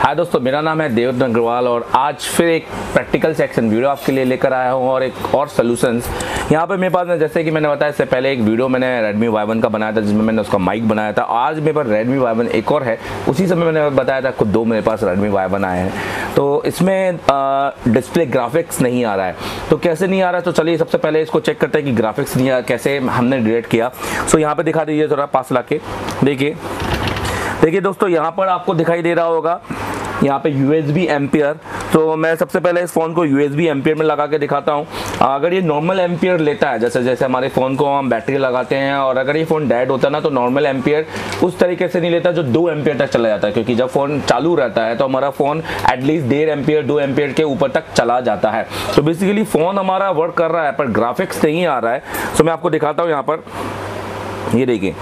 हाय दोस्तों, मेरा नाम है देव अग्रवाल और आज फिर एक प्रैक्टिकल सेक्शन वीडियो आपके लिए लेकर आया हूँ और एक और सॉल्यूशंस। यहाँ पे मेरे पास में, जैसे कि मैंने बताया इससे पहले, एक वीडियो मैंने Redmi Y1 का बनाया था जिसमें मैंने उसका माइक बनाया था। आज मेरे पास Redmi Y1 एक और है, उसी समय मैंने बताया था खुद दो मेरे पास Redmi Y1 आए हैं। तो इसमें डिस्प्ले ग्राफिक्स नहीं आ रहा है। तो कैसे नहीं आ रहा है, तो चलिए सबसे पहले इसको चेक करते हैं कि ग्राफिक्स नहीं आ कैसे हमने डिलीट किया। सो यहाँ पे दिखा दीजिए थोड़ा पास ला के, देखिए दोस्तों, यहाँ पर आपको दिखाई दे रहा होगा यहाँ पे USB एम्पियर। तो मैं सबसे पहले इस फ़ोन को USB एम्पियर में लगा के दिखाता हूँ। अगर ये नॉर्मल एम्पियर लेता है, जैसे जैसे हमारे फ़ोन को हम बैटरी लगाते हैं, और अगर ये फ़ोन डेड होता है ना, तो नॉर्मल एम्पियर उस तरीके से नहीं लेता जो 2 एम्पियर तक चला जाता है। क्योंकि जब फ़ोन चालू रहता है तो हमारा फ़ोन एटलीस्ट 1.5 एम्पियर 2 एम्पियर के ऊपर तक चला जाता है। तो बेसिकली फ़ोन हमारा वर्क कर रहा है पर ग्राफिक्स नहीं आ रहा है। तो मैं आपको दिखाता हूँ यहाँ पर, ये देखिए,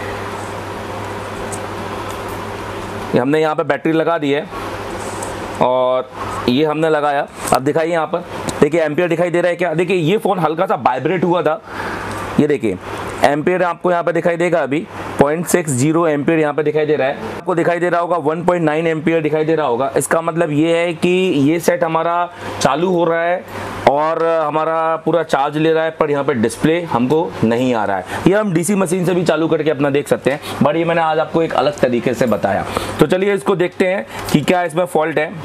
हमने यहाँ पर बैटरी लगा दी है और ये हमने लगाया। अब दिखाइए यहाँ पर, देखिए एम्पियर दिखाई दे रहा है क्या? देखिए ये फ़ोन हल्का सा वाइब्रेट हुआ था, ये देखिए एम्पियर आपको यहाँ पे दिखाई देगा। अभी 0.60 एम्पियर यहाँ पे दिखाई दे रहा है। आपको दिखाई दे रहा होगा 1.9 एम्पियर दिखाई दे रहा होगा। इसका मतलब ये है कि ये सेट हमारा चालू हो रहा है और हमारा पूरा चार्ज ले रहा है, पर यहाँ पे डिस्प्ले हमको नहीं आ रहा है। ये हम DC मशीन से भी चालू करके अपना देख सकते हैं, बट ये मैंने आज आपको एक अलग तरीके से बताया। तो चलिए इसको देखते हैं कि क्या इसमें फॉल्ट है।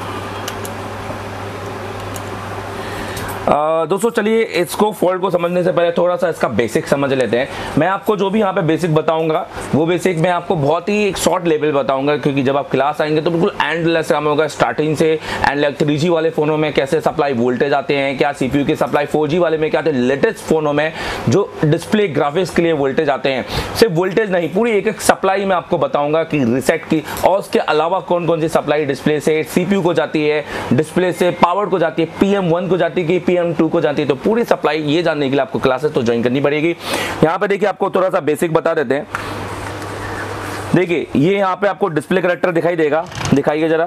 दोस्तों चलिए इसको फॉल्ट को समझने से पहले थोड़ा सा इसका बेसिक समझ लेते हैं। मैं आपको जो भी यहाँ पे बेसिक बताऊंगा वो बेसिक मैं आपको बहुत ही एक शॉर्ट लेवल बताऊंगा, क्योंकि जब आप क्लास आएंगे तो बिल्कुल एंडलेस काम होगा। स्टार्टिंग से एंड 3G वाले फोनों में कैसे सप्लाई वोल्टेज आते हैं, क्या CPU की सप्लाई 4G वाले में क्या आते हैं, लेटेस्ट फोनों में जो डिस्प्ले ग्राफिक्स के लिए वोल्टेज आते हैं, सिर्फ वोल्टेज नहीं, पूरी एक एक सप्लाई मैं आपको बताऊंगा कि रिसेट की, और उसके अलावा कौन कौन सी सप्लाई डिस्प्ले से CPU को जाती है, डिस्प्ले से पावर को जाती है, PM1 को जाती है, PM2 को जाती है। तो पूरी सप्लाई ये जानने के लिए आपको क्लासेस तो ज्वाइन करनी पड़ेगी। यहाँ पे देखिए आपको थोड़ा सा बेसिक बता देते हैं। देखिए ये यहाँ पे आपको डिस्प्ले कैरेक्टर दिखाई देगा, दिखाइए जरा,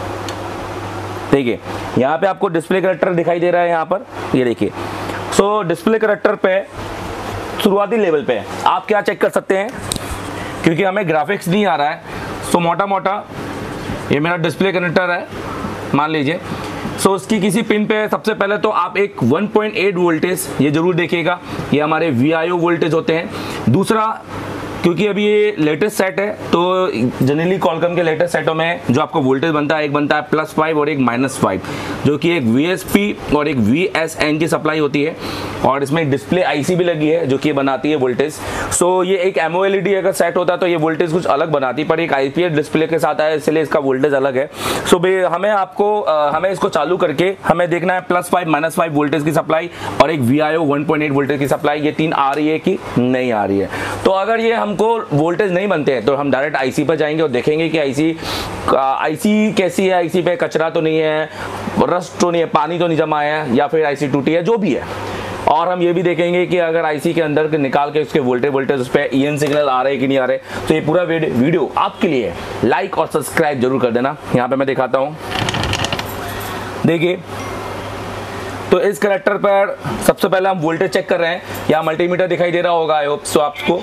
देखिए यहाँ पे आपको डिस्प्ले कैरेक्टर दिखाई दे रहा है यहाँ पर, ये देखिए। सो डिस्प्ले कैरेक्टर पे शुरुआती लेवल पे आप क्या चेक कर सकते हैं, क्योंकि हमें ग्राफिक्स नहीं आ रहा है। सो मोटा मोटा ये मेरा डिस्प्ले कैरेक्टर है मान लीजिए। सो इसकी किसी पिन पे सबसे पहले तो आप एक 1.8 वोल्टेज ये जरूर देखिएगा, ये हमारे VIO वोल्टेज होते हैं। दूसरा, क्योंकि अभी ये लेटेस्ट सेट है तो जनरली कॉलकॉम के लेटेस्ट सेटों में जो आपको वोल्टेज बनता है, एक बनता है +5 और एक -5, जो कि एक VSP और एक VSN की सप्लाई होती है, और इसमें डिस्प्ले IC भी लगी है जो कि बनाती है वोल्टेज। सो ये एक MOLED अगर सेट होता है तो ये वोल्टेज कुछ अलग बनाती, पर एक IPS डिस्प्ले के साथ आया इसलिए इसका वोल्टेज अलग है। सो हमें इसको चालू करके हमें देखना है +5 -5 वोल्टेज की सप्लाई और एक VIO 1.8 वोल्टेज की सप्लाई, ये 3 आ रही है कि नहीं आ रही है। तो अगर ये हमको वोल्टेज नहीं बनते हैं तो हम डायरेक्ट IC पर जाएंगे और देखेंगे कि IC कैसी है, IC पे कचरा तो नहीं है, रस्ट तो नहीं है, पानी तो नहीं जमा है, या फिर IC टूटी है, जो भी है। और हम ये भी देखेंगे कि अगर IC के अंदर निकाल के उसके वोल्टेज उस पर EN सिग्नल आ रहे कि नहीं आ रहे। तो ये पूरा वीडियो आपके लिए, लाइक और सब्सक्राइब जरूर कर देना। यहाँ पे मैं दिखाता हूँ, देखिए। तो इस कैरेक्टर पर सबसे पहले हम वोल्टेज चेक कर रहे हैं। यहाँ मल्टीमीटर दिखाई दे रहा होगा, आई होप सो आपको।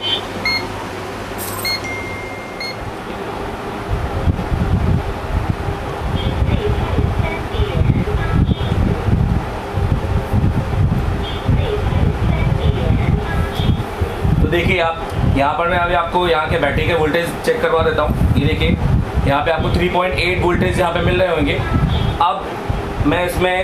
तो देखिए आप, यहाँ पर मैं अभी आपको यहाँ के बैटरी के वोल्टेज चेक करवा देता हूँ। ये देखिए यहाँ पे आपको 3.8 वोल्टेज यहाँ पे मिल रहे होंगे। अब मैं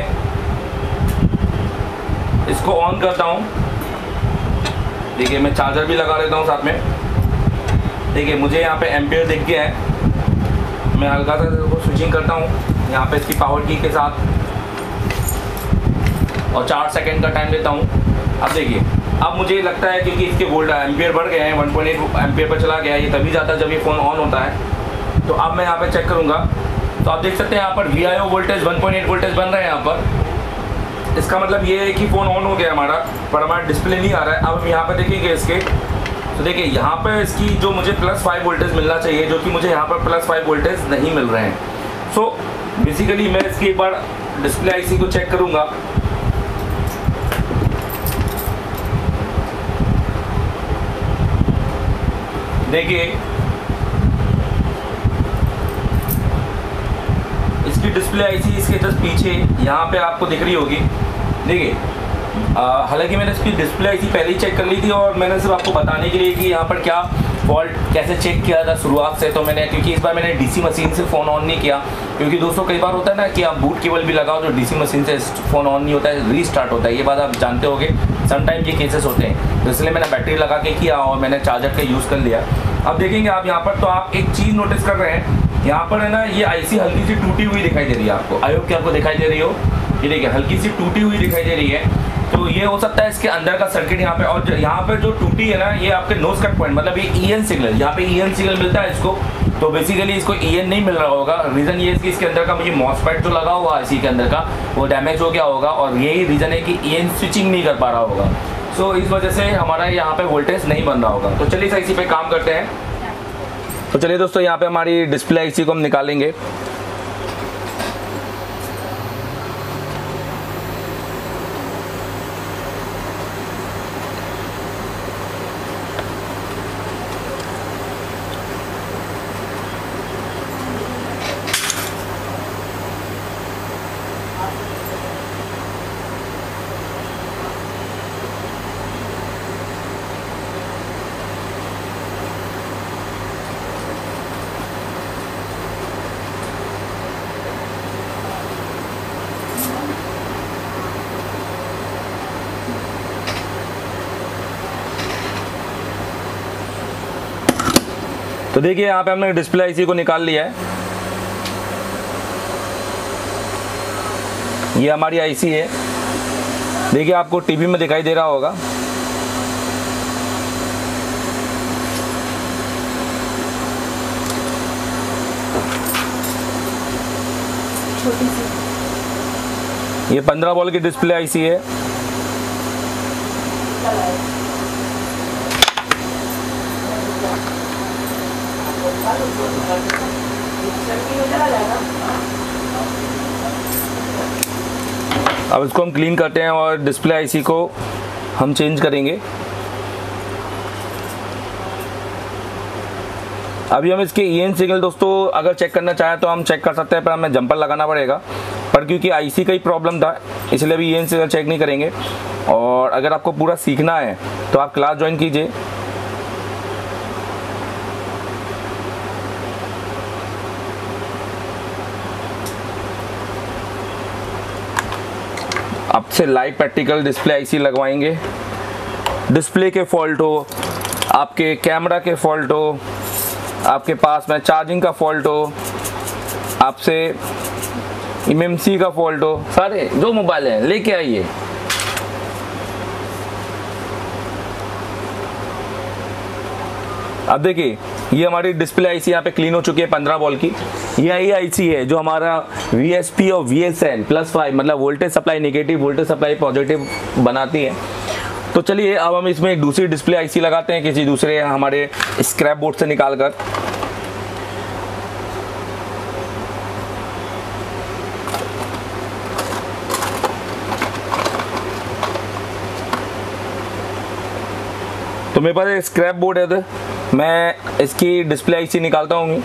इसको ऑन करता हूँ। देखिए मैं चार्जर भी लगा लेता हूँ साथ में। देखिए मुझे यहाँ पे एम्पियर दिख गया है। मैं हल्का सा इसको स्विचिंग करता हूँ यहाँ पे इसकी पावर की के साथ, और 4 सेकंड का टाइम लेता हूँ। अब देखिए, अब मुझे लगता है क्योंकि इसके एम्पियर बढ़ गए हैं, 1.8 एम्पियर पर चला गया है, ये तभी जाता है जब ये फ़ोन ऑन होता है। तो अब मैं यहाँ पे चेक करूँगा तो आप देख सकते हैं यहाँ पर VIO वोल्टेज 1.8 वोल्टेज बन रहे हैं यहाँ पर। इसका मतलब ये है कि फ़ोन ऑन हो गया हमारा, पर हमारा डिस्प्ले नहीं आ रहा है। अब हम यहाँ पर देखेंगे इसके, तो देखिए यहाँ पर इसकी जो मुझे +5 वोल्टेज मिलना चाहिए, जो कि मुझे यहाँ पर +5 वोल्टेज नहीं मिल रहे हैं। सो बेसिकली मैं इसकी एक बार डिस्प्ले IC को चेक करूँगा। देखिए डिस्प्ले आईसी इसके जस्ट पीछे यहाँ पे आपको दिख रही होगी। देखिए हालांकि मैंने इसकी डिस्प्ले आईसी पहले ही चेक कर ली थी और मैंने सिर्फ आपको बताने के लिए कि यहाँ पर क्या फॉल्ट कैसे चेक किया था शुरुआत से, तो मैंने क्योंकि इस बार मैंने डीसी मशीन से फ़ोन ऑन नहीं किया, क्योंकि दोस्तों कई बार होता है ना कि आप बूट केबल भी लगाओ तो डीसी मशीन से फ़ोन ऑन नहीं होता है, रीस्टार्ट होता है। ये बात आप जानते होंगे, समटाइम ये केसेस होते हैं, तो इसलिए मैंने बैटरी लगा के किया और मैंने चार्जर का यूज़ कर लिया। अब देखेंगे आप यहाँ पर, तो आप एक चीज़ नोटिस कर रहे हैं यहाँ पर है ना, ये आईसी हल्की सी टूटी हुई दिखाई दे रही है आपको। आई होप कि आपको दिखाई दे रही हो, ये देखिए हल्की सी टूटी हुई दिखाई दे रही है। तो ये हो सकता है इसके अंदर का सर्किट यहाँ पे, और यहाँ पे जो टूटी है ना ये आपके नोज कट पॉइंट, मतलब ये ईएन सिग्नल, यहाँ पे ईएन सिग्नल मिलता है इसको, तो बेसिकली इसको ईएन नहीं मिल रहा होगा। रीज़न ये है कि इसके अंदर का मुझे मॉसफेट जो लगा हुआ है इसी के अंदर का वो डैमेज हो गया होगा, और यही रीज़न है कि ईएन स्विचिंग नहीं कर पा रहा होगा। सो इस वजह से हमारा यहाँ पे वोल्टेज नहीं बन रहा होगा। तो चलिए इस आईसी पे काम करते हैं। तो चलिए दोस्तों यहाँ पे हमारी डिस्प्ले आईसी को हम निकालेंगे। तो देखिए यहाँ पे हमने डिस्प्ले आईसी को निकाल लिया है। ये हमारी आईसी है, देखिए आपको टीवी में दिखाई दे रहा होगा। छोटी सी ये 15 वोल्ट की डिस्प्ले आईसी है। अब इसको हम क्लीन करते हैं और डिस्प्ले आईसी को हम चेंज करेंगे। अभी हम इसके ईएन सिग्नल दोस्तों अगर चेक करना चाहें तो हम चेक कर सकते हैं, पर हमें जंपर लगाना पड़ेगा, पर क्योंकि आईसी का ही प्रॉब्लम था इसलिए अभी ईएन सिग्नल चेक नहीं करेंगे। और अगर आपको पूरा सीखना है तो आप क्लास ज्वाइन कीजिए। अब से लाइव प्रैक्टिकल डिस्प्ले आईसी लगवाएंगे। डिस्प्ले के फॉल्ट हो, आपके कैमरा के फॉल्ट हो, आपके पास में चार्जिंग का फॉल्ट हो, आपसे एमएमसी का फॉल्ट हो, सारे जो मोबाइल हैं लेके आइए। अब देखिए ये हमारी डिस्प्ले आईसी यहाँ पे क्लीन हो चुकी है 15 वोल्ट की। यही आईसी है जो हमारा VSP और VSN +5 मतलब voltage supply negative, voltage supply positive बनाती है। तो चलिए अब हम इसमें एक दूसरी डिस्प्ले आईसी लगाते हैं किसी दूसरे हमारे स्क्रैप बोर्ड से निकाल कर। तो मेरे पास एक स्क्रैप बोर्ड है, तो मैं इसकी डिस्प्ले आईसी निकालता हूँ।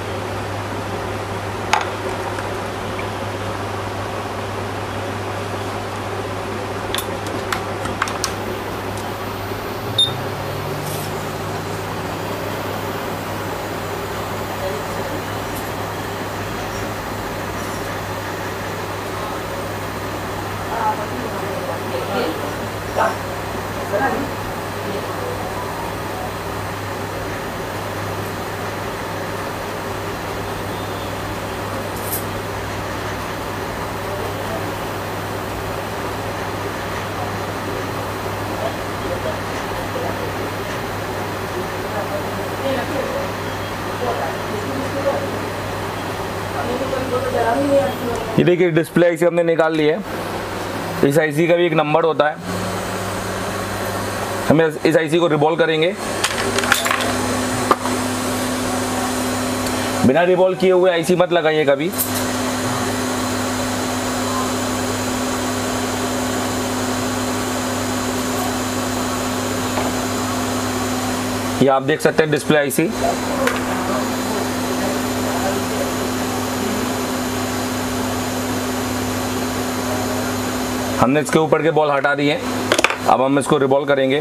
ये देखिए डिस्प्ले आईसी हमने निकाल ली है। इस आईसी का भी एक नंबर होता है, हमें इस आईसी को रिवॉल्व करेंगे। बिना रिवॉल्व किए हुए आईसी मत लगाइए कभी। ये आप देख सकते हैं डिस्प्ले आईसी। हमने इसके ऊपर के बॉल हटा दिए, अब हम इसको रिवॉल्व करेंगे।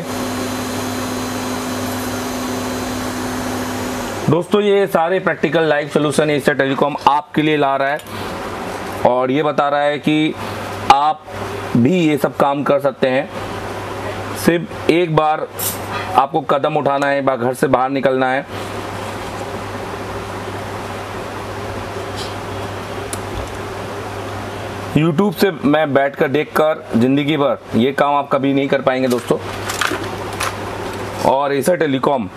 दोस्तों ये सारे practical live solution Asia telecom आपके लिए ला रहा है और ये बता रहा है कि आप भी ये सब काम कर सकते हैं। सिर्फ एक बार आपको कदम उठाना है, घर से बाहर निकलना है। YouTube से मैं बैठकर देखकर ज़िंदगी भर ये काम आप कभी नहीं कर पाएंगे दोस्तों। और एशिया टेलीकॉम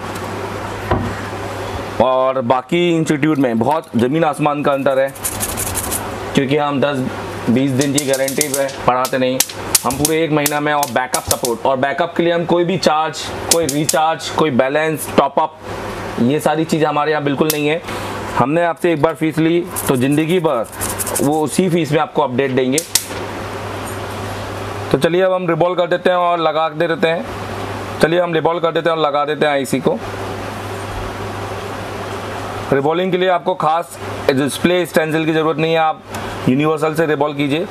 और बाकी इंस्टीट्यूट में बहुत ज़मीन आसमान का अंतर है, क्योंकि हम 10-20 दिन की गारंटी पे पढ़ाते नहीं, हम पूरे 1 महीना में। और बैकअप सपोर्ट, और बैकअप के लिए हम कोई भी चार्ज, कोई रिचार्ज, कोई बैलेंस, टॉपअप, ये सारी चीज़ हमारे यहाँ बिल्कुल नहीं है। हमने आपसे एक बार फीस ली तो ज़िंदगी भर वो उसी फीस में आपको अपडेट देंगे। तो चलिए अब हम रिवॉल्व कर देते हैं और लगा दे देते हैं। चलिए हम रिवॉल्व कर देते हैं और लगा देते हैं आईसी को। रिवॉल्विंग के लिए आपको खास डिस्प्ले स्टेंसिल की ज़रूरत नहीं है, आप यूनिवर्सल से रिवॉल्व कीजिए।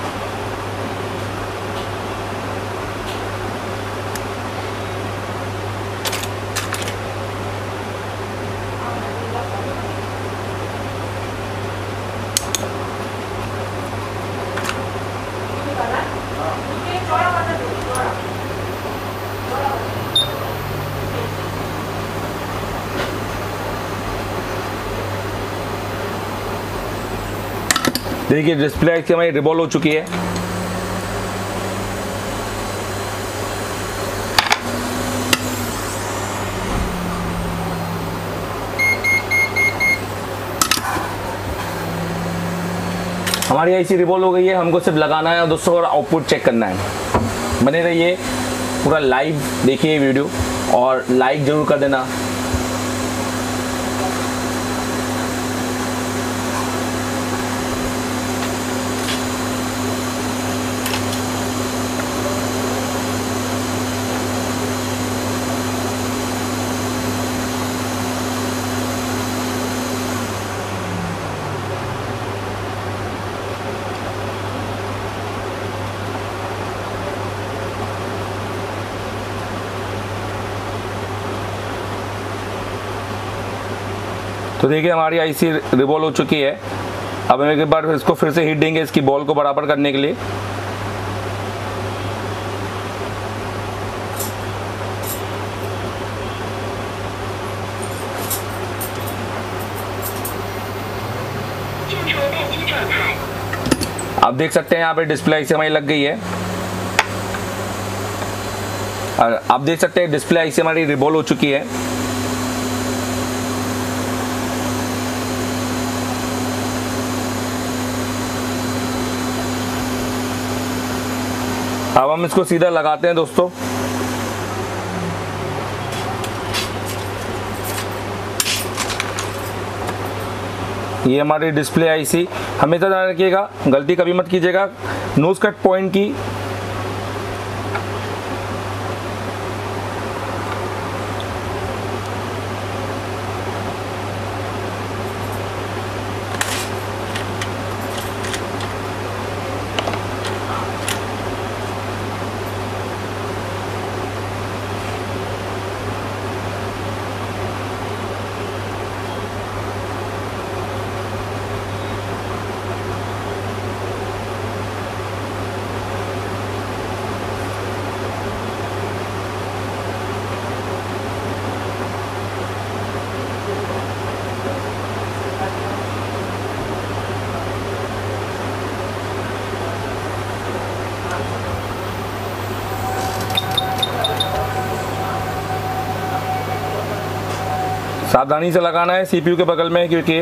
देखिए डिस्प्ले इसकी हमारी रिवॉल्व हो चुकी है। हमारी आईसी रिवॉल्व हो गई है, हमको सिर्फ लगाना है दोस्तों और आउटपुट चेक करना है। बने रहिए, पूरा लाइव देखिए वीडियो और लाइक जरूर कर देना। तो देखिए हमारी आईसी रिवॉल्व हो चुकी है। अब हम एक बार इसको फिर से हीट देंगे इसकी बॉल को बराबर करने के लिए। आप देख सकते हैं यहाँ पे डिस्प्ले आईसी हमारी लग गई है और आप देख सकते हैं डिस्प्ले आईसी हमारी रिवॉल्व हो चुकी है। अब हम इसको सीधा लगाते हैं दोस्तों। ये हमारी डिस्प्ले आईसी, हमेशा ध्यान रखिएगा, गलती कभी मत कीजिएगा नोज कट पॉइंट की। सावधानी से लगाना है सीपीयू के बगल में, क्योंकि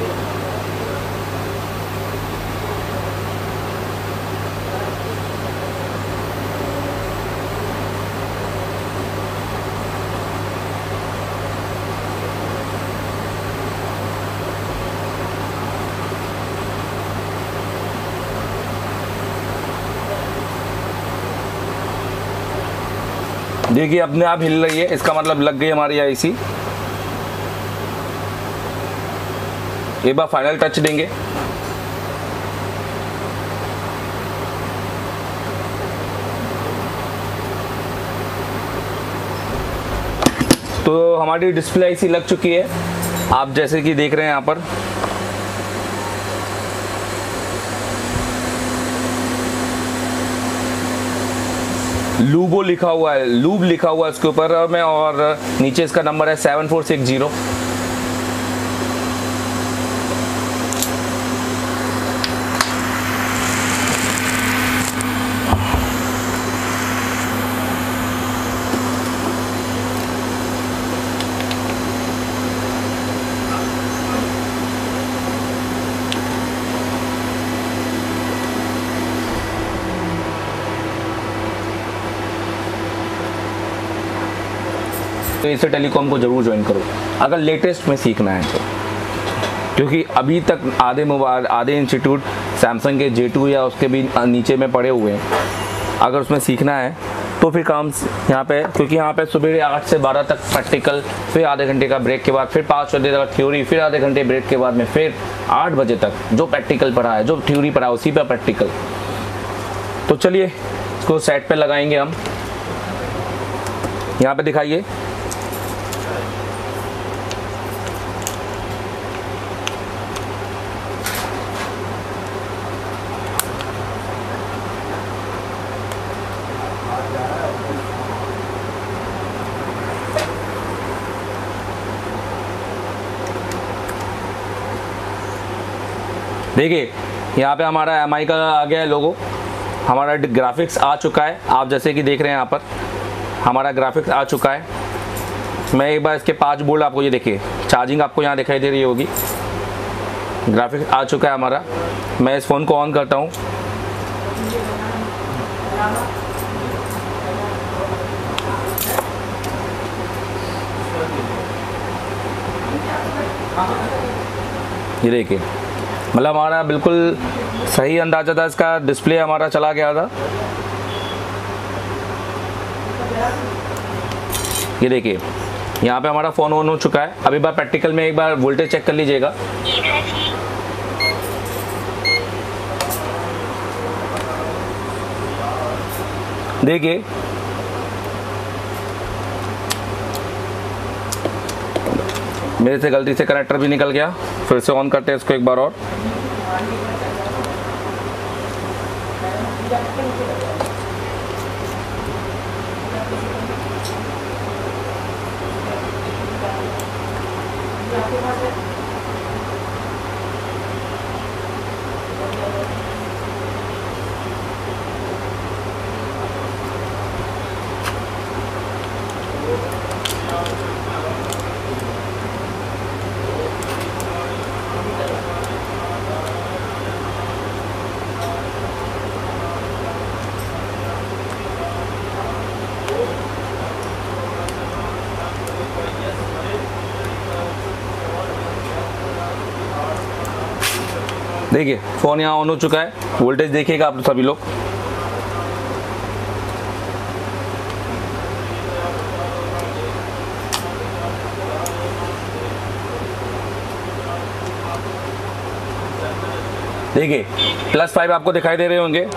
देखिए अपने आप हिल रही है, इसका मतलब लग गई हमारी आईसी। एक बार फाइनल टच देंगे। तो हमारी डिस्प्ले ऐसी लग चुकी है, आप जैसे कि देख रहे हैं यहाँ पर। लूबो लिखा हुआ है, लूब लिखा हुआ है इसके ऊपर में, और नीचे इसका नंबर है 7460। तो एसर टेलीकॉम को ज़रूर ज्वाइन करो अगर लेटेस्ट में सीखना है तो, क्योंकि अभी तक आधे इंस्टीट्यूट सैमसंग के J2 या उसके भी नीचे में पड़े हुए हैं। अगर उसमें सीखना है तो फिर काम यहाँ पे, क्योंकि यहाँ पे सुबह 8 से 12 तक प्रैक्टिकल, फिर आधे घंटे का ब्रेक के बाद फिर 5 बजे तक थ्योरी, फिर आधे घंटे ब्रेक के बाद में फिर 8 बजे तक जो प्रैक्टिकल पढ़ा है, जो थ्योरी पढ़ा है उसी पर प्रैक्टिकल। तो चलिए इसको सेट पे लगाएंगे हम। यहाँ पे दिखाइए, देखिए यहाँ पे हमारा MI का आ गया है लोगो, हमारा ग्राफिक्स आ चुका है। आप जैसे कि देख रहे हैं यहाँ पर हमारा ग्राफिक्स आ चुका है। मैं एक बार इसके 5 बोल्ट आपको, ये देखिए चार्जिंग आपको यहाँ दिखाई दे रही होगी। ग्राफिक्स आ चुका है हमारा। मैं इस फ़ोन को ऑन करता हूँ। ये देखिए, मतलब हमारा बिल्कुल सही अंदाज़ा था, इसका डिस्प्ले हमारा चला गया था। ये देखिए यहाँ पे हमारा फ़ोन ऑन हो चुका है। अभी बार प्रैक्टिकल में एक बार वोल्टेज चेक कर लीजिएगा। देखिए मेरे से गलती से कनेक्टर भी निकल गया। फिर से ऑन करते हैं इसको एक बार और। देखिए फ़ोन यहाँ ऑन हो चुका है। वोल्टेज देखिएगा आप सभी लोग। देखिए +5 आपको दिखाई दे रहे होंगे।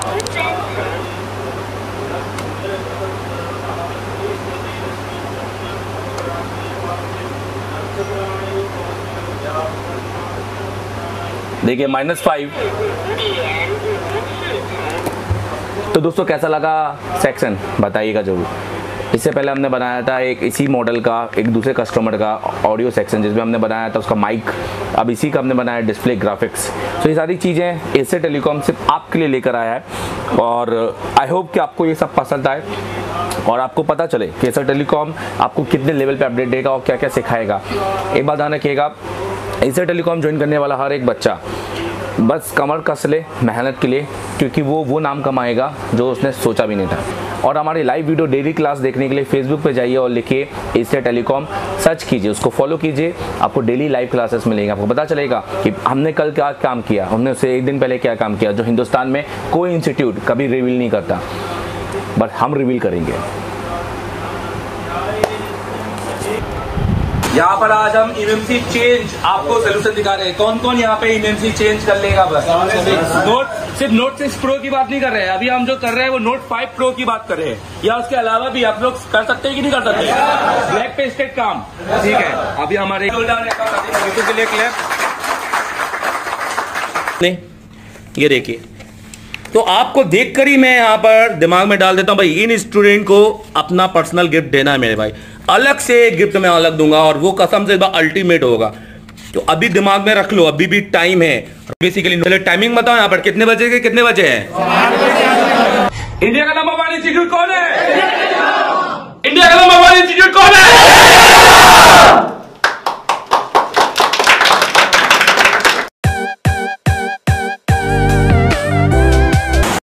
देखिए -5। तो दोस्तों कैसा लगा सेक्शन बताइएगा ज़रूर। इससे पहले हमने बनाया था एक इसी मॉडल का एक दूसरे कस्टमर का ऑडियो सेक्शन, जिसमें हमने बनाया था उसका माइक। अब इसी का हमने बनाया डिस्प्ले ग्राफिक्स। तो ये सारी चीज़ें एसर टेलीकॉम सिर्फ आपके लिए लेकर आया है, और आई होप कि आपको ये सब पसंद आए और आपको पता चले कि एसर टेलीकॉम आपको कितने लेवल पे अपडेट देगा और क्या क्या सिखाएगा। एक बात ध्यान रखिएगा, एसर टेलीकॉम ज्वाइन करने वाला हर एक बच्चा बस कमर कस ले मेहनत के लिए, क्योंकि वो नाम कमाएगा जो उसने सोचा भी नहीं था। और हमारी लाइव वीडियो डेली क्लास देखने के लिए फेसबुक पे जाइए और लिखिए एसर टेलीकॉम, सर्च कीजिए, उसको फॉलो कीजिए। आपको डेली लाइव क्लासेस मिलेंगे। आपको पता चलेगा कि हमने कल क्या काम किया, हमने उससे एक दिन पहले क्या काम किया, जो हिंदुस्तान में कोई इंस्टीट्यूट कभी रिवील नहीं करता, बट हम रिवील करेंगे। यहाँ पर आज हम इमेमसी चेंज आपको सोल्यूशन दिखा रहे हैं। कौन कौन यहाँ पे इमेमसी चेंज कर लेगा? बस नोट 6 प्रो की बात नहीं कर रहे हैं, अभी हम जो कर रहे हैं वो नोट 5 प्रो की बात कर रहे हैं, या उसके अलावा भी आप लोग कर सकते हैं कि नहीं कर सकते? ब्लैक पे स्टेट काम, ठीक है। अभी हमारे नहीं, ये देखिए, तो आपको देखकर ही मैं यहाँ पर दिमाग में डाल देता हूं भाई, इन स्टूडेंट को अपना पर्सनल गिफ्ट देना है मेरे भाई, अलग से गिफ्ट मैं अलग दूंगा और वो कसम से अल्टीमेट होगा। तो अभी दिमाग में रख लो, अभी भी टाइम है। बेसिकली पहले टाइमिंग बताओ यहाँ पर कितने बजे के कितने बजे है? इंडिया का नंबर 1 इंस्टीट्यूट कौन है? इंडिया का नंबर 1 इंस्टीट्यूट कौन है?